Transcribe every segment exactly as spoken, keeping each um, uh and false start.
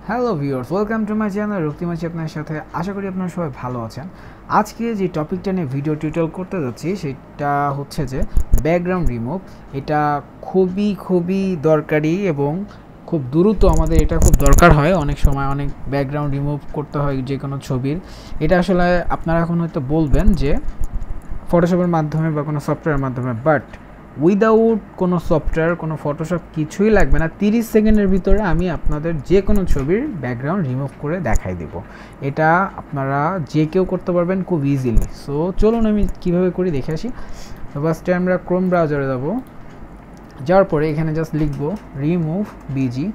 Hello viewers, welcome to my channel. Raktim আছি আপনার সাথে। আশা করি আপনারা সবাই ভালো আছেন। আজকে যে টপিকটা নিয়ে ভিডিও টিউটোরিয়াল করতে যাচ্ছি সেটা হচ্ছে যে ব্যাকগ্রাউন্ড রিমুভ। এটা খুবই খুবই দরকারি এবং খুব দ্রুত আমাদের এটা খুব দরকার হয়। অনেক সময় অনেক ব্যাকগ্রাউন্ড রিমুভ করতে হয় যে কোনো ছবির। এটা আসলে আপনারা এখন হয়তো বলবেন যে ফটোশপের মাধ্যমে বা কোনো সফটওয়্যারের মাধ্যমে, বাট উইদাউট কোনো সফটওয়্যার, কোনো ফটোশপ কিছুই লাগবে না। তিরিশ সেকেন্ডের ভিতরে আমি আপনাদের যে কোনো ছবির ব্যাকগ্রাউন্ড রিমুভ করে দেখাই দেব। এটা আপনারা যে কেউ করতে পারবেন খুব ইজিলি। সো চলুন আমি কীভাবে করি দেখে আসি। তো ফার্স্টে আমরা ক্রোম ব্রাউজারে যাব। যাওয়ার পরে এখানে জাস্ট লিখব রিমুভ বিজি।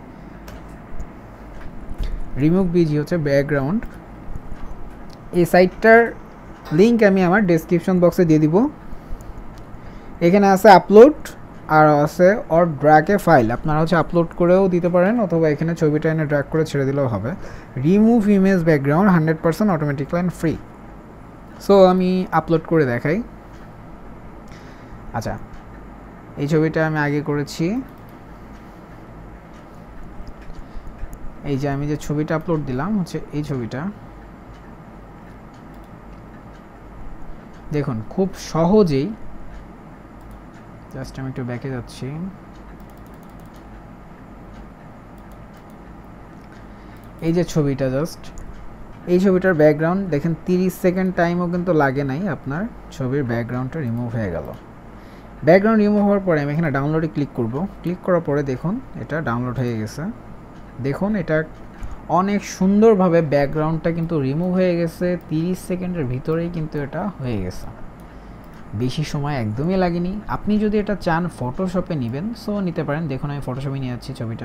রিমুভ বিজি হচ্ছে ব্যাকগ্রাউন্ড। এই সাইটটার লিঙ্ক আমি আমার ডেসক্রিপশন বক্সে দিয়ে দিব। এখানে আছে আপলোড আর আছে অর ড্র্যাগ এ ফাইল। আপনারা হচ্ছে আপলোড করেও দিতে পারেন অথবা এখানে ছবিটা এনে ড্র্যাগ করে ছেড়ে দিলেও হবে। Remove image background hundred percent automatically and free. So আমি আপলোড করে দেখাই। আচ্ছা, এই ছবিটা আমি আগে করেছি। এই যে আমি যে ছবিটা আপলোড দিলাম হচ্ছে এই ছবিটা। দেখুন খুব সহজেই, জাস্ট আমি একটু ব্যাকে যাচ্ছি। এই যে ছবিটা, জাস্ট এই ছবিটার ব্যাকগ্রাউন্ড দেখেন, তিরিশ সেকেন্ড টাইমও কিন্তু লাগে নাই, আপনার ছবির ব্যাকগ্রাউন্ডটা রিমুভ হয়ে গেল। ব্যাকগ্রাউন্ড রিমুভ হওয়ার পরে আমি এখানে ডাউনলোডে ক্লিক করব। ক্লিক করার পরে দেখুন এটা ডাউনলোড হয়ে গেছে। দেখুন এটা অনেক সুন্দরভাবে ব্যাকগ্রাউন্ডটা কিন্তু রিমুভ হয়ে গেছে। তিরিশ সেকেন্ডের ভিতরেই কিন্তু এটা হয়ে গেছে, বেশি সময় একদমই লাগেনি। আপনি যদি এটা চান ফটোশপে নেবেন সো নিতে পারেন। দেখুন আমি ফটোশপে নিয়ে যাচ্ছি ছবিটা।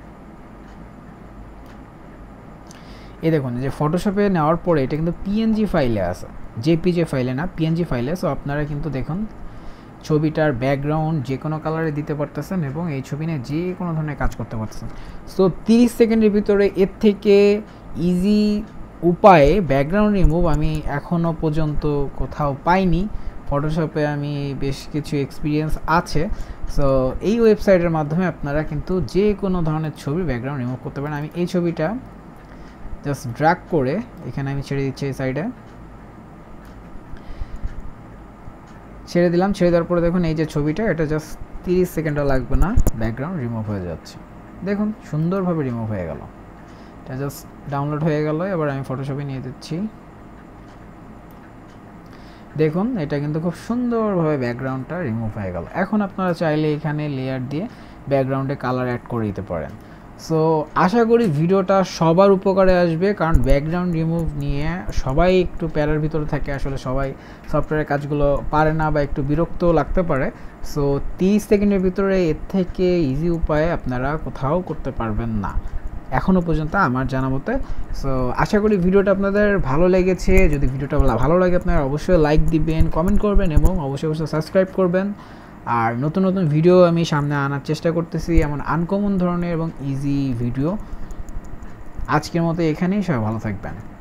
এই দেখুন যে ফটোশপে নেওয়ার পরে এটা কিন্তু পিএনজি ফাইলে আছে, জেপিজি ফাইলে না, পিএনজি ফাইলে। সো আপনারা কিন্তু দেখুন ছবিটার ব্যাকগ্রাউন্ড যে কোনো কালারে দিতে পারতেছেন এবং এই ছবি নিয়ে যে কোনো ধরনের কাজ করতে পারতেছেন। সো তিরিশ সেকেন্ডের ভিতরে এর থেকে ইজি উপায়ে ব্যাকগ্রাউন্ড রিমুভ আমি এখনও পর্যন্ত কোথাও পাইনি। ফটোশপে আমি বেশ কিছু এক্সপিরিয়েন্স আছে। সো এই ওয়েবসাইটের মাধ্যমে আপনারা কিন্তু যে কোনো ধরনের ছবির ব্যাকগ্রাউন্ড রিমুভ করতে পারেন। আমি এই ছবিটা জাস্ট ড্র্যাগ করে এখানে আমি ছেড়ে দিচ্ছি। এই সাইডে ছেড়ে দিলাম। ছেড়ে দেওয়ার পরে দেখুন এই যে ছবিটা, এটা জাস্ট তিরিশ সেকেন্ডও লাগবে না, ব্যাকগ্রাউন্ড রিমুভ হয়ে যাচ্ছে। দেখুন সুন্দরভাবে রিমুভ হয়ে গেল। এটা জাস্ট ডাউনলোড হয়ে গেল। এবার আমি ফটোশপে নিয়ে দিচ্ছি। দেখুন এটা কিন্তু খুব সুন্দরভাবে ব্যাকগ্রাউন্ডটা রিমুভ হয়ে গেল। এখন আপনারা চাইলে এখানে লেয়ার দিয়ে ব্যাকগ্রাউন্ডে কালার অ্যাড করে দিতে পারেন। সো আশা করি ভিডিওটা সবার উপকারে আসবে, কারণ ব্যাকগ্রাউন্ড রিমুভ নিয়ে সবাই একটু প্যারার ভিতরে থাকে। আসলে সবাই সফটওয়্যারের কাজগুলো পারে না বা একটু বিরক্তও লাগতে পারে। সো তিরিশ সেকেন্ডের ভিতরে এর থেকে ইজি উপায়ে আপনারা কোথাও করতে পারবেন না এখনও পর্যন্ত আমার জানা মতে। সো আশা করি ভিডিওটা আপনাদের ভালো লেগেছে। যদি ভিডিওটা ভালো লাগে আপনারা অবশ্যই লাইক দিবেন, কমেন্ট করবেন এবং অবশ্যই অবশ্যই সাবস্ক্রাইব করবেন। আর নতুন নতুন ভিডিও আমি সামনে আনার চেষ্টা করতেছি, এমন আনকমন ধরনের এবং ইজি ভিডিও। আজকের মতো এখানেই, সবাই ভালো থাকবেন।